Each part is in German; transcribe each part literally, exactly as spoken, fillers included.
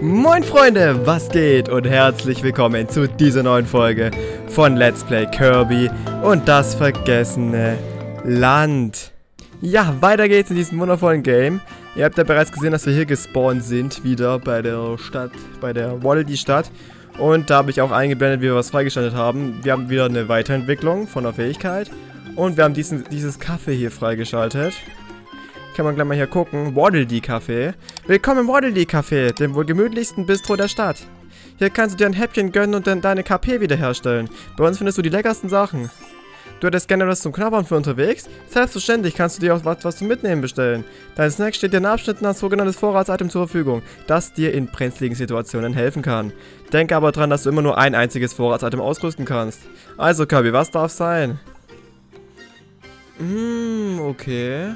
Moin Freunde, was geht und herzlich willkommen zu dieser neuen Folge von Let's Play Kirby und das vergessene Land. Ja, weiter geht's in diesem wundervollen Game. Ihr habt ja bereits gesehen, dass wir hier gespawnt sind, wieder bei der Stadt, bei der Waddle Dee Stadt. Und da habe ich auch eingeblendet, wie wir was freigeschaltet haben. Wir haben wieder eine Weiterentwicklung von der Fähigkeit und wir haben diesen, dieses Kaffee hier freigeschaltet. Kann man gleich mal hier gucken. Waddle Dee Café. Willkommen im Waddle Dee Café, dem wohl gemütlichsten Bistro der Stadt. Hier kannst du dir ein Häppchen gönnen und dann deine K P wiederherstellen. Bei uns findest du die leckersten Sachen. Du hättest gerne was zum Knabbern für unterwegs? Selbstverständlich kannst du dir auch was, was zum Mitnehmen bestellen. Dein Snack steht dir in Abschnitten als sogenanntes Vorratsitem zur Verfügung, das dir in brenzligen Situationen helfen kann. Denke aber dran, dass du immer nur ein einziges Vorratsitem ausrüsten kannst. Also Kirby, was darf sein? Hm, okay.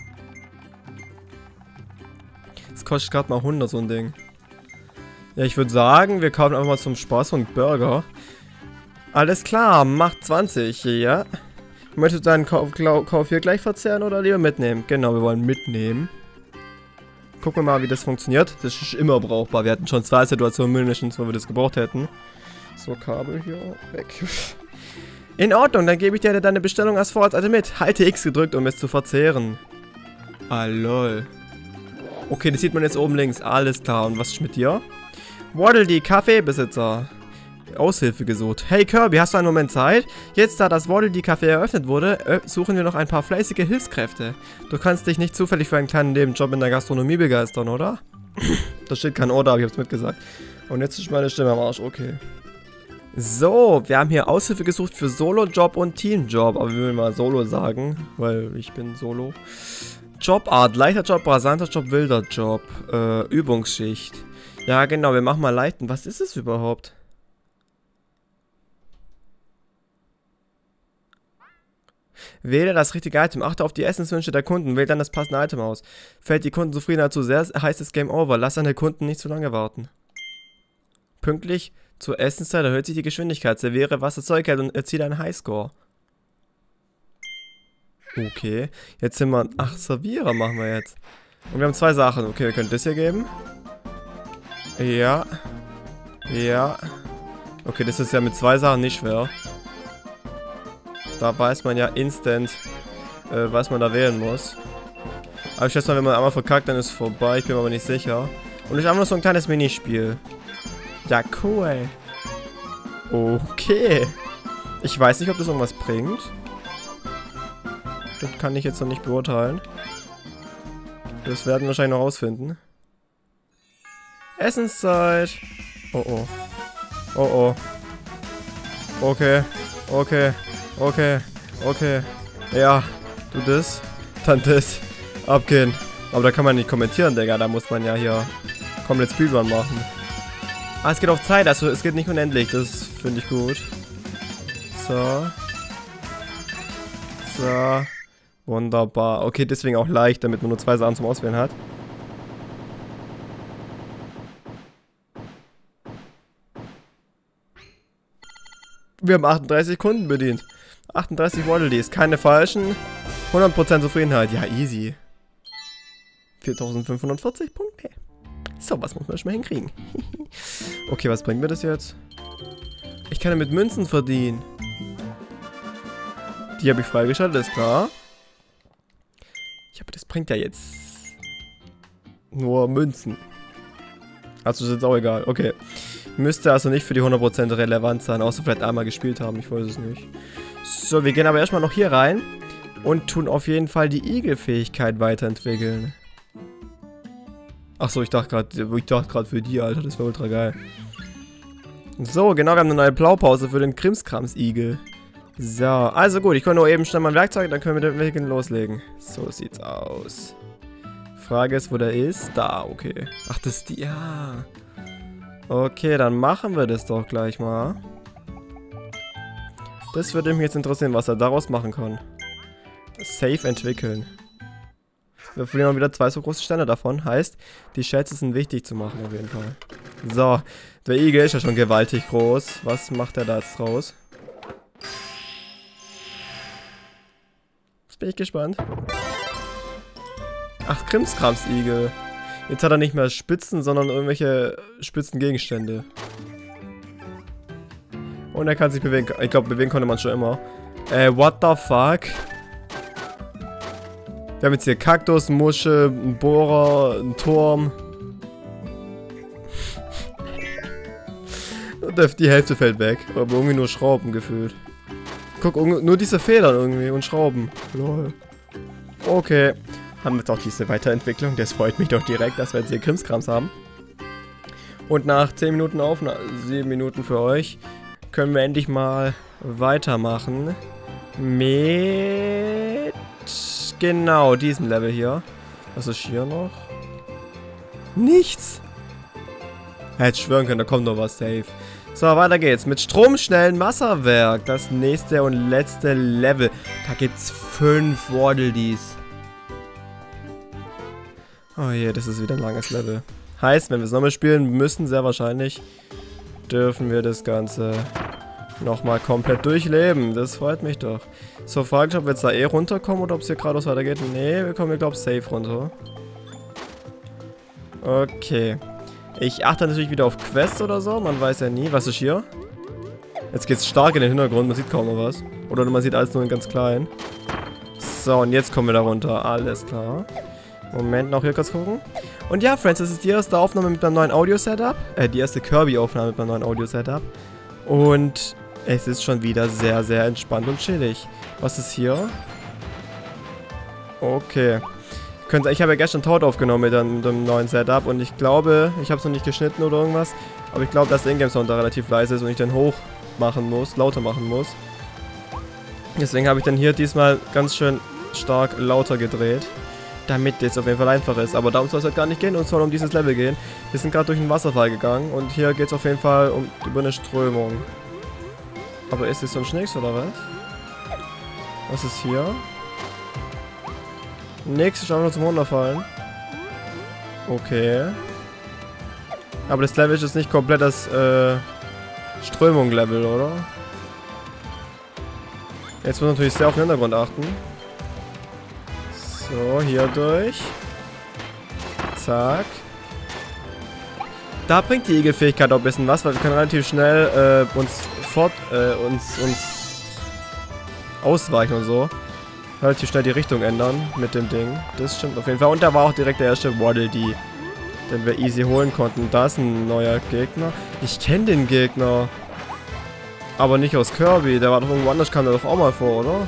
Das kostet gerade mal hundert, so ein Ding. Ja, ich würde sagen, wir kaufen einfach mal zum Spaß einen Burger. Alles klar, macht zwanzig, ja. Möchtest du deinen Kauf, Kauf hier gleich verzehren oder lieber mitnehmen? Genau, wir wollen mitnehmen. Gucken wir mal, wie das funktioniert. Das ist immer brauchbar. Wir hatten schon zwei Situationen mindestens, wo wir das gebraucht hätten. So, Kabel hier weg. In Ordnung, dann gebe ich dir deine Bestellung als Vorratsitem mit. Halte X gedrückt, um es zu verzehren. Ah, lol. Okay, das sieht man jetzt oben links. Alles klar. Und was ist mit dir? Waddle Dee Kaffeebesitzer. Aushilfe gesucht. Hey Kirby, hast du einen Moment Zeit? Jetzt, da das Waddle Dee Café eröffnet wurde, suchen wir noch ein paar fleißige Hilfskräfte. Du kannst dich nicht zufällig für einen kleinen Nebenjob in der Gastronomie begeistern, oder? Da steht kein Oder, aber ich hab's mitgesagt. Und jetzt ist meine Stimme am Arsch, okay. So, wir haben hier Aushilfe gesucht für Solo-Job und Teamjob. Aber wir will mal Solo sagen, weil ich bin Solo. Jobart, leichter Job, rasanter Job, wilder Job. Äh, Übungsschicht. Ja, genau, wir machen mal Leiten. Was ist es überhaupt? Wähle das richtige Item, achte auf die Essenswünsche der Kunden, wähle dann das passende Item aus. Fällt die Kundenzufriedenheit zu sehr, heißt es Game Over. Lass deine Kunden nicht zu lange warten. Pünktlich zur Essenszeit erhöht sich die Geschwindigkeit. Serviere, was das Zeug hält und erziele einen Highscore. Okay, jetzt sind wir... Ach, Servierer machen wir jetzt. Und wir haben zwei Sachen. Okay, wir können das hier geben. Ja. Ja. Okay, das ist ja mit zwei Sachen nicht schwer. Da weiß man ja instant, äh, was man da wählen muss. Aber ich schätze mal, wenn man einmal verkackt, dann ist es vorbei. Ich bin mir aber nicht sicher. Und ich habe noch so ein kleines Minispiel. Ja, cool. Okay. Ich weiß nicht, ob das irgendwas bringt. Das kann ich jetzt noch nicht beurteilen. Das werden wir wahrscheinlich noch rausfinden. Essenszeit. Oh oh. Oh oh. Okay. Okay. Okay. Okay. Ja. Du das. Dann das. Abgehen. Aber da kann man nicht kommentieren, Digga. Da muss man ja hier komplett Speedrun machen. Ah, es geht auf Zeit. Also es geht nicht unendlich. Das finde ich gut. So. So. Wunderbar. Okay, deswegen auch leicht, damit man nur zwei Sachen zum Auswählen hat. Wir haben achtunddreißig Kunden bedient. achtunddreißig Waddle Dees. Keine falschen. hundert Prozent Zufriedenheit. Ja, easy. viertausendfünfhundertvierzig Punkte. So, was muss man schon mal hinkriegen? Okay, was bringt mir das jetzt? Ich kann ja mit Münzen verdienen. Die habe ich freigeschaltet, ist klar. Ja, aber das bringt ja jetzt nur Münzen. Also ist jetzt auch egal. Okay. Müsste also nicht für die hundert Prozent relevant sein, außer vielleicht einmal gespielt haben. Ich weiß es nicht. So, wir gehen aber erstmal noch hier rein und tun auf jeden Fall die Igel-Fähigkeit weiterentwickeln. Achso, ich dachte gerade, ich dachte gerade für die, Alter. Das wäre ultra geil. So, genau, wir haben eine neue Blaupause für den Krimskrams-Igel. So, also gut, ich kann nur eben schnell mein Werkzeug, dann können wir mit dem Entwickeln loslegen. So sieht's aus. Frage ist, wo der ist. Da, okay. Ach, das ist die, ja. Okay, dann machen wir das doch gleich mal. Das würde mich jetzt interessieren, was er daraus machen kann. Safe entwickeln. Wir verlieren wieder zwei so große Sterne davon. Heißt, die Schätze sind wichtig zu machen auf jeden Fall. So, der Igel ist ja schon gewaltig groß. Was macht er da jetzt draus? Jetzt bin ich gespannt. Ach, Krimskramsigel. Jetzt hat er nicht mehr Spitzen, sondern irgendwelche spitzen Gegenstände. Und er kann sich bewegen. Ich glaube, bewegen konnte man schon immer. Äh, what the fuck? Wir haben jetzt hier Kaktus, Muschel, einen Bohrer, einen Turm. Und die Hälfte fällt weg. Aber irgendwie nur Schrauben gefühlt. Guck, nur diese Federn irgendwie und Schrauben. Lol. Okay. Haben wir jetzt auch diese Weiterentwicklung. Das freut mich doch direkt, dass wir jetzt hier Krimskrams haben. Und nach zehn Minuten Aufnahme, sieben Minuten für euch, können wir endlich mal weitermachen. Mit... Genau, diesem Level hier. Was ist hier noch? Nichts. Ich hätte schwören können, da kommt noch was safe. So, weiter geht's. Mit stromschnellen Wasserwerk. Das nächste und letzte Level. Da gibt's fünf Waddle-Dees. Oh je, das ist wieder ein langes Level. Heißt, wenn wir es nochmal spielen müssen, sehr wahrscheinlich, dürfen wir das Ganze nochmal komplett durchleben. Das freut mich doch. So, frage ich, ob wir jetzt da eh runterkommen oder ob es hier geradeaus weitergeht. Nee, wir kommen hier, glaube ich, safe runter. Okay. Ich achte natürlich wieder auf Quests oder so. Man weiß ja nie. Was ist hier? Jetzt geht's stark in den Hintergrund. Man sieht kaum noch was. Oder man sieht alles nur in ganz klein. So, und jetzt kommen wir da runter. Alles klar. Moment, noch hier kurz gucken. Und ja, Friends, das ist die erste Aufnahme mit meinem neuen Audio-Setup. Äh, die erste Kirby-Aufnahme mit meinem neuen Audio-Setup. Und es ist schon wieder sehr, sehr entspannt und chillig. Was ist hier? Okay. Ich habe ja gestern Tod aufgenommen mit dem, mit dem neuen Setup und ich glaube, ich habe es noch nicht geschnitten oder irgendwas, aber ich glaube, dass der Ingame-Sound da relativ leise ist und ich den hoch machen muss, lauter machen muss. Deswegen habe ich dann hier diesmal ganz schön stark lauter gedreht, damit es auf jeden Fall einfacher ist. Aber darum soll es halt gar nicht gehen und es soll um dieses Level gehen. Wir sind gerade durch einen Wasserfall gegangen und hier geht es auf jeden Fall um, über eine Strömung. Aber ist es sonst nichts oder was? Was ist hier? Nix, ist einfach nur zum Runterfallen. Okay. Aber das Level ist jetzt nicht komplett das äh, Strömung-Level, oder? Jetzt muss man natürlich sehr auf den Hintergrund achten. So, hier durch. Zack. Da bringt die Igelfähigkeit auch ein bisschen was, weil wir können relativ schnell äh, uns fort, äh, uns, uns ausweichen und so. Relativ schnell die Richtung ändern mit dem Ding. Das stimmt auf jeden Fall. Und da war auch direkt der erste Waddle-Dee, den wir easy holen konnten. Da ist ein neuer Gegner. Ich kenne den Gegner. Aber nicht aus Kirby. Der war doch irgendwo anders, kam der doch auch mal vor, oder?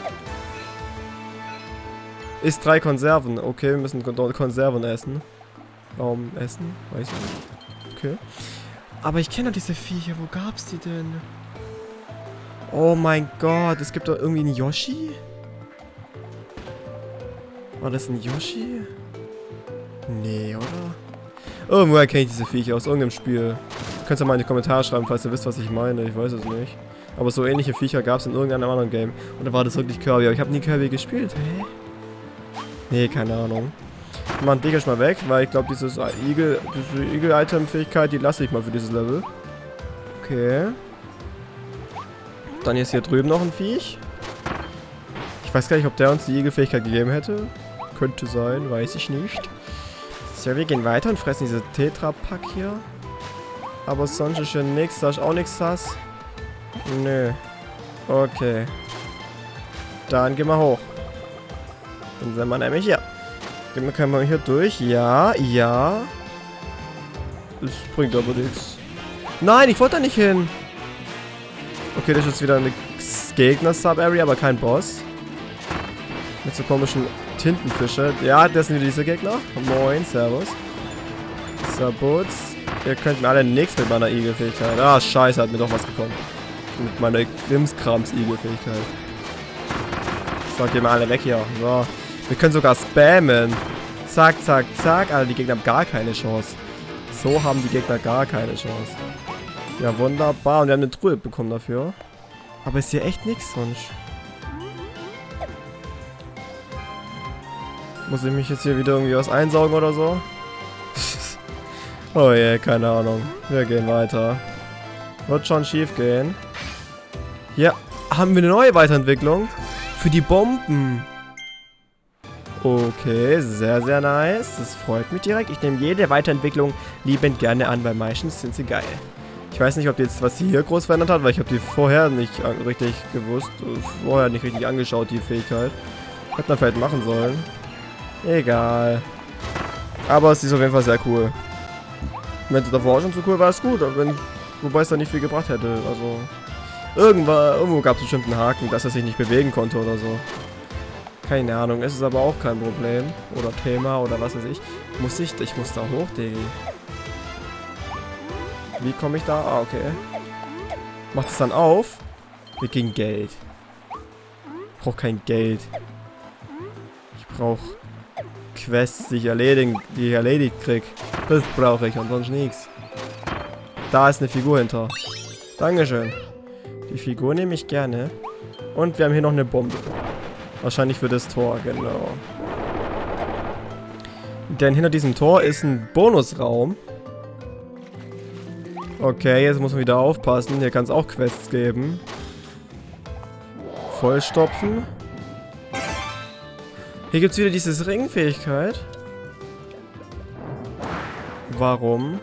Ist drei Konserven. Okay, wir müssen Konserven essen. Warum essen? Weiß ich nicht. Okay. Aber ich kenne doch diese Viecher. Wo gab's die denn? Oh mein Gott. Es gibt doch irgendwie einen Yoshi? War das ein Yoshi? Nee, oder? Irgendwoher kenne ich diese Viecher aus irgendeinem Spiel. Könnt ihr mal in die Kommentare schreiben, falls ihr wisst, was ich meine. Ich weiß es nicht. Aber so ähnliche Viecher gab es in irgendeinem anderen Game. Oder war das wirklich Kirby? Aber ich habe nie Kirby gespielt. Hä? Nee, keine Ahnung. Ich mach den mal weg, weil ich glaube, dieses Igel, diese Igel-Item-Fähigkeit, die lasse ich mal für dieses Level. Okay. Dann ist hier drüben noch ein Viech. Ich weiß gar nicht, ob der uns die Igelfähigkeit gegeben hätte. Könnte sein, weiß ich nicht. So, wir gehen weiter und fressen diese Tetra-Pack hier. Aber sonst ist hier nichts. Da ist auch nichts sass. Nö. Okay. Dann gehen wir hoch. Dann sind wir nämlich hier. Dann können wir hier durch. Ja, ja. Das bringt aber nichts. Nein, ich wollte da nicht hin. Okay, das ist jetzt wieder eine Gegner-Sub-Area, aber kein Boss. Mit so komischen Tintenfische. Ja, das sind wieder diese Gegner. Moin, servus. Sabots. Ihr könnt mir alle nichts mit meiner Igelfähigkeit. Ah, scheiße, hat mir doch was gekommen. Mit meiner Krimskrams-Igelfähigkeit. So, gehen wir alle weg hier. So. Wir können sogar spammen. Zack, zack, zack. Alter, die Gegner haben gar keine Chance. So haben die Gegner gar keine Chance. Ja, wunderbar. Und wir haben eine Truhe bekommen dafür. Aber ist hier echt nichts sonst. Muss ich mich jetzt hier wieder irgendwie was einsaugen oder so? Oh je, yeah, keine Ahnung. Wir gehen weiter. Wird schon schief gehen. Hier haben wir eine neue Weiterentwicklung. Für die Bomben. Okay, sehr, sehr nice. Das freut mich direkt. Ich nehme jede Weiterentwicklung liebend gerne an, weil meistens sind sie geil. Ich weiß nicht, ob jetzt was sie hier groß verändert hat, weil ich habe die vorher nicht richtig gewusst, vorher nicht richtig angeschaut, die Fähigkeit. Hätte man vielleicht machen sollen. Egal. Aber es ist auf jeden Fall sehr cool. Wenn es davor schon so cool war, ist gut, aber wenn, wobei es da nicht viel gebracht hätte. Also irgendwann, irgendwo gab es bestimmt einen Haken, dass er sich nicht bewegen konnte oder so. Keine Ahnung, es ist aber auch kein Problem. Oder Thema oder was weiß ich. Muss ich, ich muss da hoch, Diggi. Wie komme ich da? Ah, okay. Macht es dann auf? Wir gegen Geld. Ich brauche kein Geld. Ich brauche Quests, die ich erledigen, die ich erledigt krieg. Das brauche ich und sonst nichts. Da ist eine Figur hinter. Dankeschön. Die Figur nehme ich gerne. Und wir haben hier noch eine Bombe. Wahrscheinlich für das Tor, genau. Denn hinter diesem Tor ist ein Bonusraum. Okay, jetzt muss man wieder aufpassen. Hier kann es auch Quests geben. Vollstopfen. Hier gibt es wieder diese Ringfähigkeit. Warum?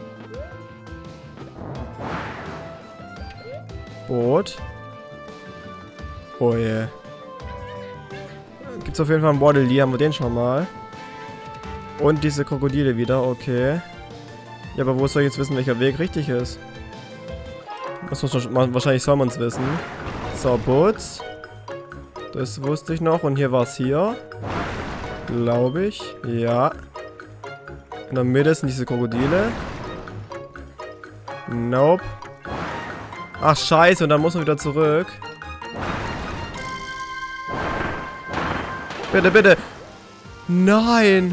Boot. Oh je. Yeah. Gibt es auf jeden Fall einen Waddle Dee, haben wir den schon mal. Und diese Krokodile wieder, okay. Ja, aber wo soll ich jetzt wissen, welcher Weg richtig ist? Das muss man, wahrscheinlich soll man es wissen. So, Boots. Das wusste ich noch. Und hier war es hier. Glaube ich. Ja. In der Mitte sind diese Krokodile. Nope. Ach, scheiße. Und dann muss man wieder zurück. Bitte, bitte. Nein.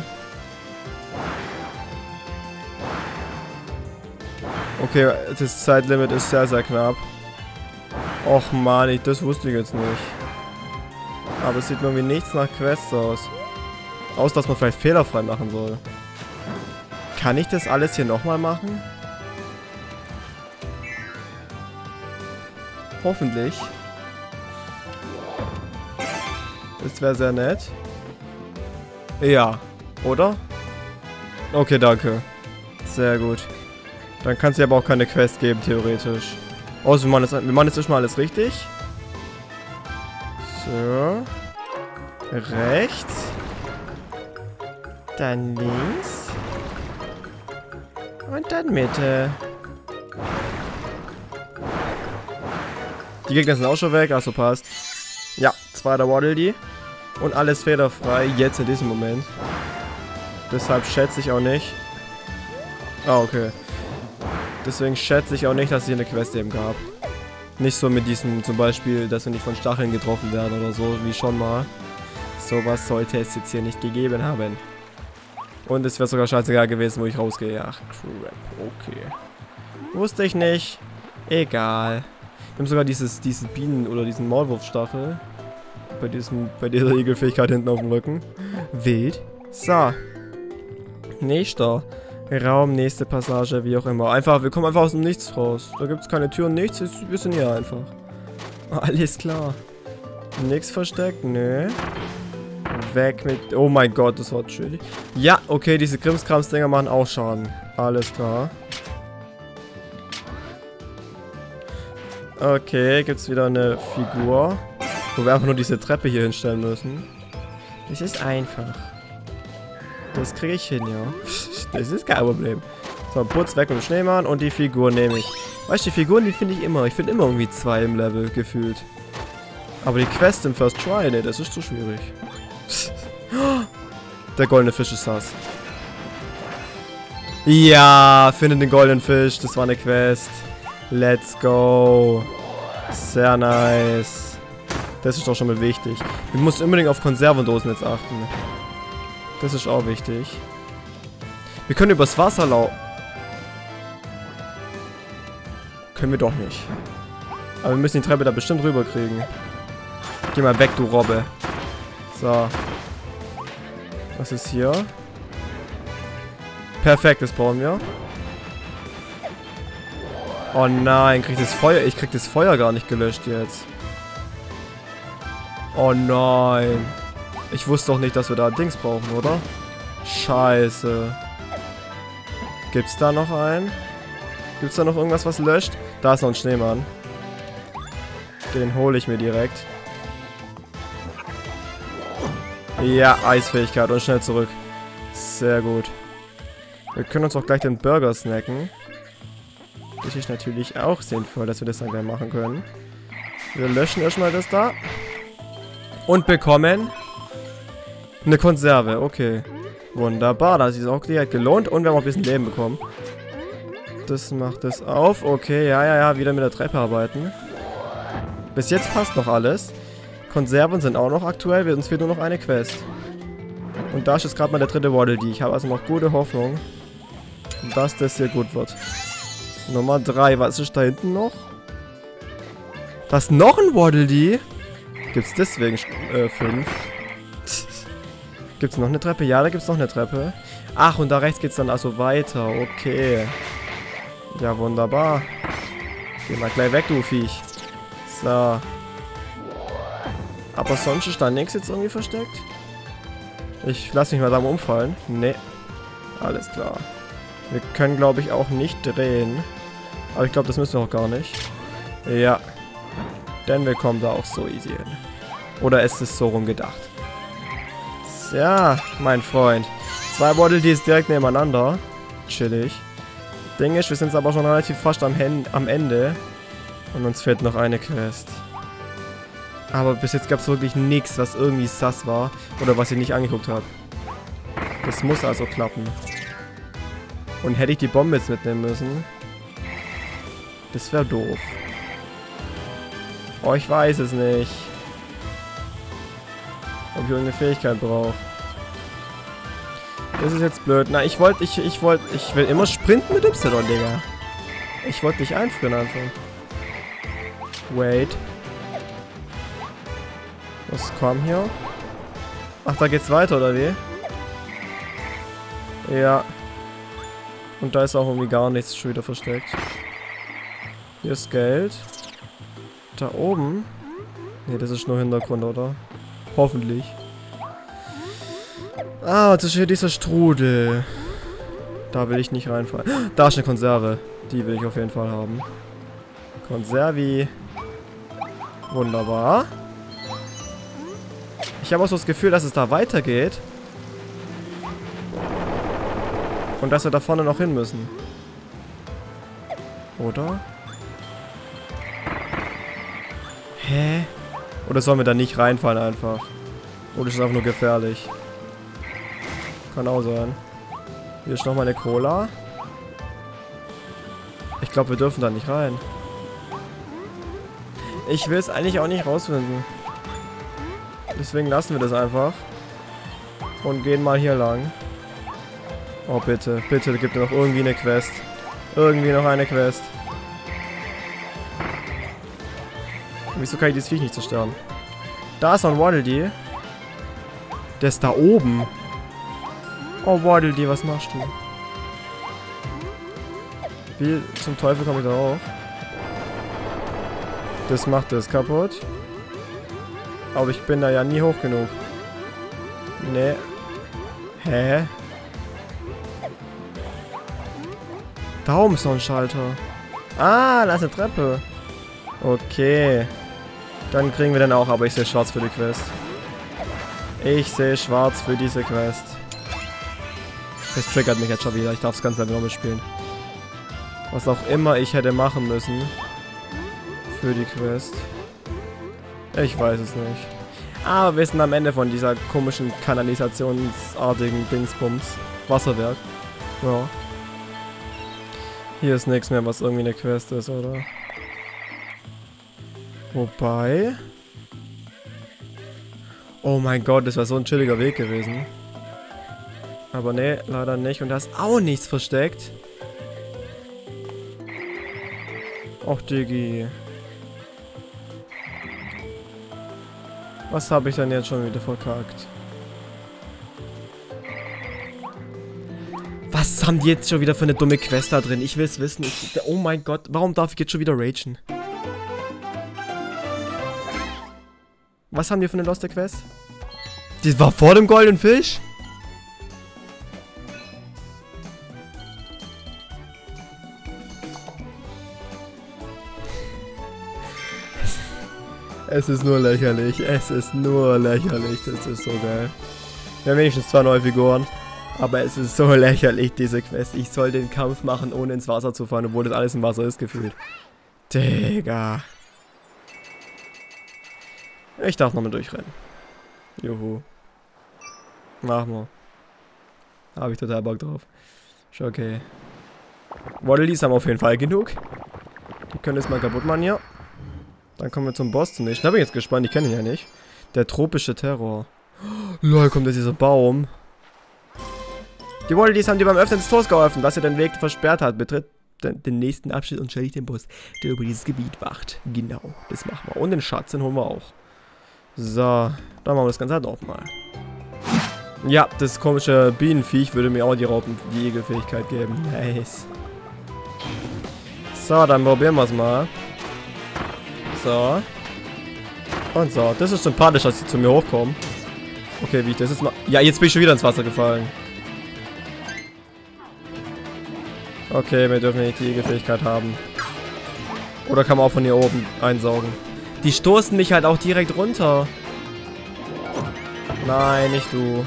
Okay, das Zeitlimit ist sehr, sehr knapp. Och man, ich, das wusste ich jetzt nicht. Aber es sieht mir irgendwie nichts nach Quests aus. Aus, dass man vielleicht fehlerfrei machen soll. Kann ich das alles hier nochmal machen? Hoffentlich. Das wäre sehr nett. Ja, oder? Okay, danke. Sehr gut. Dann kann es ja aber auch keine Quest geben, theoretisch. Außer wir machen jetzt, wir machen jetzt erstmal alles richtig. So. Rechts. Dann links. Und dann Mitte. Die Gegner sind auch schon weg, also passt. Ja, zweiter Waddle Dee. Und alles fehlerfrei, jetzt in diesem Moment. Deshalb schätze ich auch nicht. Ah, okay. Deswegen schätze ich auch nicht, dass es hier eine Quest eben gab. Nicht so mit diesem, zum Beispiel, dass wir nicht von Stacheln getroffen werden oder so, wie schon mal. Sowas sollte es jetzt hier nicht gegeben haben. Und es wäre sogar scheißegal gewesen, wo ich rausgehe. Ach, crap, okay. Wusste ich nicht. Egal. Wir haben sogar dieses, dieses Bienen- oder diesen Maulwurfstachel. Bei, diesem, bei dieser Igelfähigkeit hinten auf dem Rücken. Wild. So. Nächster Raum, nächste Passage, wie auch immer. Einfach, wir kommen einfach aus dem Nichts raus. Da gibt es keine Türen, nichts. Wir sind hier einfach. Alles klar. Nichts versteckt, nö. Weg mit... Oh mein Gott, das war schön. Ja, okay, diese Krimskrams-Dinger machen auch Schaden. Alles klar. Okay, gibt's wieder eine Figur. Wo wir einfach nur diese Treppe hier hinstellen müssen. Das ist einfach. Das kriege ich hin, ja. Das ist kein Problem. So, Putz weg mit dem Schneemann und die Figur nehme ich. Weißt du, die Figuren, die finde ich immer. Ich finde immer irgendwie zwei im Level gefühlt. Aber die Quest im First Try, ne, das ist zu schwierig. Der goldene Fisch ist das. Ja, finde den goldenen Fisch. Das war eine Quest. Let's go. Sehr nice. Das ist doch schon mal wichtig. Wir müssen unbedingt auf Konservendosen jetzt achten. Das ist auch wichtig. Wir können übers Wasser laufen. Können wir doch nicht. Aber wir müssen die Treppe da bestimmt rüberkriegen. Geh mal weg, du Robbe. So. Was ist hier? Perfekt, das brauchen wir. Oh nein, krieg das Feuer. Ich krieg das Feuer gar nicht gelöscht jetzt. Oh nein. Ich wusste doch nicht, dass wir da Dings brauchen, oder? Scheiße. Gibt's da noch einen? Gibt's da noch irgendwas, was löscht? Da ist noch ein Schneemann. Den hole ich mir direkt. Ja, Eisfähigkeit und schnell zurück. Sehr gut. Wir können uns auch gleich den Burger snacken. Das ist natürlich auch sinnvoll, dass wir das dann gleich machen können. Wir löschen erstmal das da. Und bekommen eine Konserve. Okay. Wunderbar. Das ist auch direkt gelohnt. Und wir haben auch ein bisschen Leben bekommen. Das macht es auf. Okay, ja, ja, ja. Wieder mit der Treppe arbeiten. Bis jetzt passt noch alles. Konserven sind auch noch aktuell. Uns fehlt nur noch eine Quest. Und da ist jetzt gerade mal der dritte Waddle Dee. Ich habe also noch gute Hoffnung, dass das hier gut wird. Nummer drei. Was ist da hinten noch? Da ist noch ein Waddle Dee. Gibt es deswegen äh, fünf? Gibt es noch eine Treppe? Ja, da gibt es noch eine Treppe. Ach, und da rechts geht es dann also weiter. Okay. Ja, wunderbar. Geh mal gleich weg, du Viech. So. Aber sonst ist da nichts jetzt irgendwie versteckt? Ich lasse mich mal da mal umfallen. Nee. Alles klar. Wir können, glaube ich, auch nicht drehen. Aber ich glaube, das müssen wir auch gar nicht. Ja. Denn wir kommen da auch so easy hin. Oder ist es so rum gedacht? Ja, mein Freund. Zwei Waddle Dees direkt nebeneinander. Chillig. Ding ist, wir sind aber schon relativ fast am, Hen am Ende. Und uns fehlt noch eine Quest. Aber bis jetzt gab es wirklich nichts, was irgendwie sass war. Oder was ich nicht angeguckt habe. Das muss also klappen. Und hätte ich die Bombe jetzt mitnehmen müssen. Das wäre doof. Oh, ich weiß es nicht. Ob ich irgendeine Fähigkeit brauche. Das ist jetzt blöd. Na, ich wollte, ich, ich wollte, ich will immer sprinten mit Y, Digga. Ich wollte dich einfrieren einfach. Wait. Was kam hier? Ach, da geht's weiter, oder wie? Ja. Und da ist auch irgendwie gar nichts schon wieder versteckt. Hier ist Geld. Da oben? Ne, das ist nur Hintergrund, oder? Hoffentlich. Ah, das ist hier dieser Strudel. Da will ich nicht reinfallen. Da ist eine Konserve. Die will ich auf jeden Fall haben. Konservi. Wunderbar. Ich habe auch so das Gefühl, dass es da weitergeht. Und dass wir da vorne noch hin müssen. Oder? Hä? Oder sollen wir da nicht reinfallen einfach? Oder ist es einfach nur gefährlich? Kann auch sein. Hier ist nochmal eine Cola. Ich glaube, wir dürfen da nicht rein. Ich will es eigentlich auch nicht rausfinden. Deswegen lassen wir das einfach. Und gehen mal hier lang. Oh, bitte. Bitte, gibt mir noch irgendwie eine Quest. Irgendwie noch eine Quest. Wieso kann ich dieses Viech nicht zerstören? Da ist noch ein Waddle Dee. Der ist da oben. Oh, Waddle Dee, was machst du? Wie zum Teufel komme ich da hoch? Das macht das kaputt. Aber ich bin da ja nie hoch genug. Nee. Hä? Da oben ist noch ein Schalter. Ah, da ist eine Treppe. Okay. Dann kriegen wir den auch, aber ich sehe schwarz für die Quest. Ich sehe schwarz für diese Quest. Das triggert mich jetzt schon wieder. Ich darf es ganz einfach nochmal spielen. Was auch immer ich hätte machen müssen. Für die Quest. Ich weiß es nicht. Aber wir sind am Ende von dieser komischen kanalisationsartigen Dingsbums. Wasserwerk. Ja. Hier ist nichts mehr, was irgendwie eine Quest ist, oder? Wobei... Oh mein Gott, das war so ein chilliger Weg gewesen. Aber nee, leider nicht. Und da ist auch nichts versteckt. Och, Diggi. Was habe ich denn jetzt schon wieder verkackt? Was haben die jetzt schon wieder für eine dumme Quest da drin? Ich will es wissen. Ich, oh mein Gott, warum darf ich jetzt schon wieder ragen? Was haben wir für eine loste Quest? Die war vor dem goldenen Fisch? Es ist nur lächerlich. Es ist nur lächerlich. Das ist so geil. Wir haben wenigstens zwei neue Figuren. Aber es ist so lächerlich, diese Quest. Ich soll den Kampf machen, ohne ins Wasser zu fahren, obwohl das alles im Wasser ist, gefühlt. Digga. Ich darf nochmal durchrennen. Juhu. Machen wir. Habe ich total Bock drauf. Schon okay. Waddledees haben auf jeden Fall genug. Die können das mal kaputt machen hier. Dann kommen wir zum Boss zum nächsten. Da bin ich jetzt gespannt, ich kenne ihn ja nicht. Der tropische Terror. Oh, lol, kommt jetzt dieser Baum. Die Waddledees haben dir beim Öffnen des Tors geholfen, dass er den Weg versperrt hat. Betritt den, den nächsten Abschnitt und stell dich den Boss, der über dieses Gebiet wacht. Genau, das machen wir. Und den Schatz, den holen wir auch. So, dann machen wir das Ganze halt nochmal. Ja, das komische Bienenviech würde mir auch die Raupen, die Egelfähigkeit geben. Nice. So, dann probieren wir es mal. So. Und so. Das ist sympathisch, dass sie zu mir hochkommen. Okay, wie ich das jetzt mal... Ja, jetzt bin ich schon wieder ins Wasser gefallen. Okay, wir dürfen nicht die Egelfähigkeit haben. Oder kann man auch von hier oben einsaugen. Die stoßen mich halt auch direkt runter. Nein, nicht du.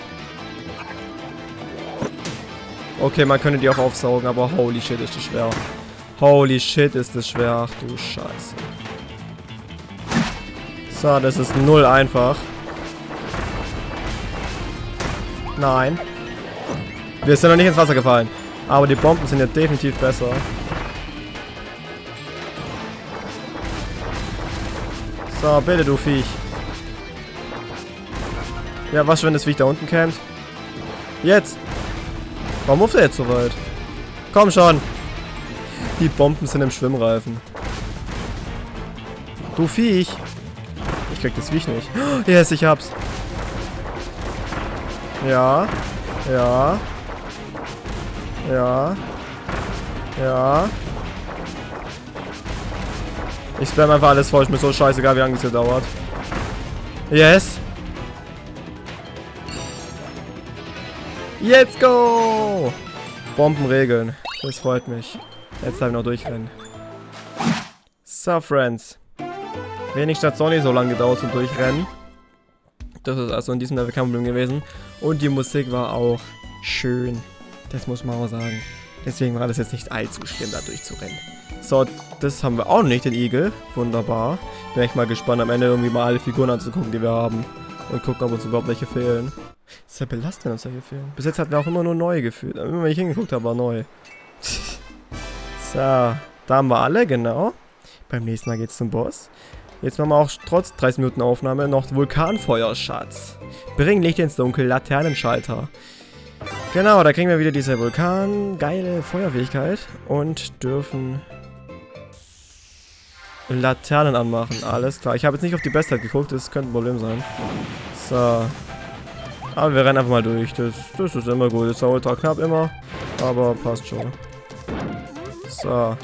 Okay, man könnte die auch aufsaugen, aber holy shit, ist das schwer. Holy shit, ist das schwer. Ach du Scheiße. So, das ist null einfach. Nein. Wir sind noch nicht ins Wasser gefallen. Aber die Bomben sind ja definitiv besser. So, bitte du Viech. Ja, was, wenn das Viech da unten campt? Jetzt! Warum ruft er jetzt so weit? Komm schon! Die Bomben sind im Schwimmreifen. Du Viech! Ich krieg das Viech nicht. Yes, ich hab's. Ja. Ja. Ja. Ja. Ich spam einfach alles voll. Ist mir so scheißegal, wie lange das hier dauert. Yes. Let's go! Bomben regeln. Das freut mich. Jetzt darf ich noch durchrennen. So, Friends. Wenig statt Sony so lange gedauert zum Durchrennen. Das ist also in diesem Level kein Problem gewesen. Und die Musik war auch schön. Das muss man auch sagen. Deswegen war das jetzt nicht allzu schlimm, da durchzurennen. So, das haben wir auch nicht, den Igel. Wunderbar. Bin echt mal gespannt, am Ende irgendwie mal alle Figuren anzugucken, die wir haben. Und gucken, ob uns überhaupt welche fehlen. Das ist ja belastend, wenn uns welche fehlen. Bis jetzt hatten wir auch immer nur neue gefühlt. Immer wenn ich hingeguckt habe, war neu. So, da haben wir alle, genau. Beim nächsten Mal geht's zum Boss. Jetzt machen wir auch trotz dreißig Minuten Aufnahme noch Vulkanfeuerschatz. Bring Licht ins Dunkel, Laternenschalter. Genau, da kriegen wir wieder diese Vulkan, geile Feuerfähigkeit und dürfen Laternen anmachen. Alles klar. Ich habe jetzt nicht auf die Bestzeit geguckt, das könnte ein Problem sein. So. Aber wir rennen einfach mal durch. Das, das ist immer gut. Das ist ultra knapp immer, aber passt schon. So.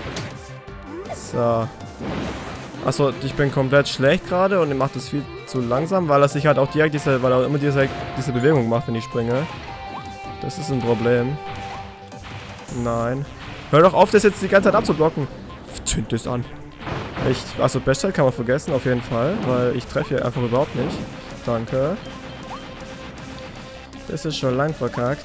So. Achso, ich bin komplett schlecht gerade und ich mache das viel zu langsam, weil er sich halt auch direkt diese, weil er immer diese, diese Bewegung macht, wenn ich springe. Das ist ein Problem. Nein. Hör doch auf, das jetzt die ganze Zeit abzublocken. Zünd das an. Ich, also Bestzeit kann man vergessen, auf jeden Fall, weil ich treffe hier einfach überhaupt nicht. Danke. Das ist schon lang verkackt.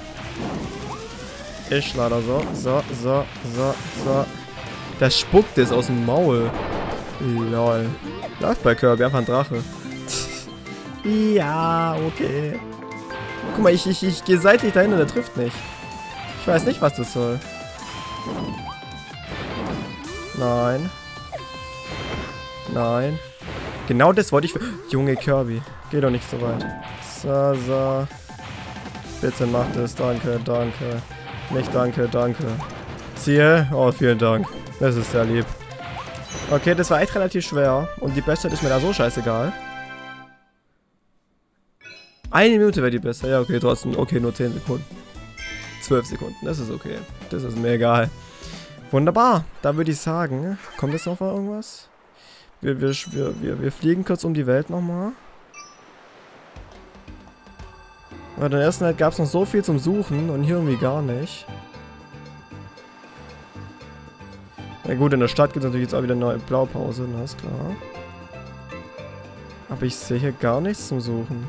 Ist leider so. So, so, so, so. Der spuckt es aus dem Maul. Lol. Läuft bei Kirby, einfach ein Drache. Ja, okay. Guck mal, ich, ich, ich gehe seitlich dahin und der trifft nicht. Ich weiß nicht, was das soll. Nein. Nein. Genau das wollte ich für... Junge Kirby. Geh doch nicht so weit. So, so. Bitte mach das. Danke, danke. Nicht danke, danke. Ziel? Oh, vielen Dank. Das ist sehr lieb. Okay, das war echt relativ schwer. Und die Bestzeit ist mir da so scheißegal. Eine Minute wäre die beste. Ja, okay, trotzdem. Okay, nur zehn Sekunden. zwölf Sekunden. Das ist okay. Das ist mir egal. Wunderbar. Da würde ich sagen, kommt jetzt noch mal irgendwas? Wir, wir, wir, wir, wir fliegen kurz um die Welt nochmal. Bei der ersten Welt gab es noch so viel zum Suchen und hier irgendwie gar nicht. Na gut, in der Stadt gibt es natürlich jetzt auch wieder eine neue Blaupause, na ist klar. Aber ich sehe hier gar nichts zum Suchen.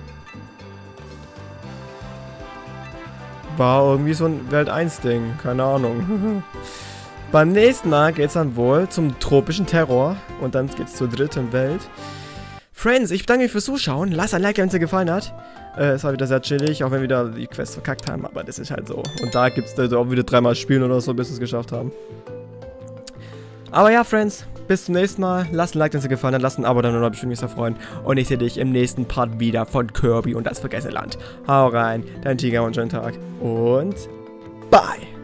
War irgendwie so ein Welt eins Ding, keine Ahnung. Beim nächsten Mal geht es dann wohl zum tropischen Terror und dann geht es zur dritten Welt. Friends, ich bedanke mich fürs Zuschauen. Lasst ein Like, wenn es dir gefallen hat. Äh, es war wieder sehr chillig, auch wenn wir wieder die Quest verkackt haben, aber das ist halt so. Und da gibt es also auch wieder dreimal spielen oder so, bis wir es geschafft haben. Aber ja, Friends, bis zum nächsten Mal. Lasst ein Like, wenn es dir gefallen hat. Lasst ein Abo, dann würde mich bestimmt sehr freuen. Und ich sehe dich im nächsten Part wieder von Kirby und das Vergesseland. Hau rein, dein Tiger und schönen Tag. Und bye!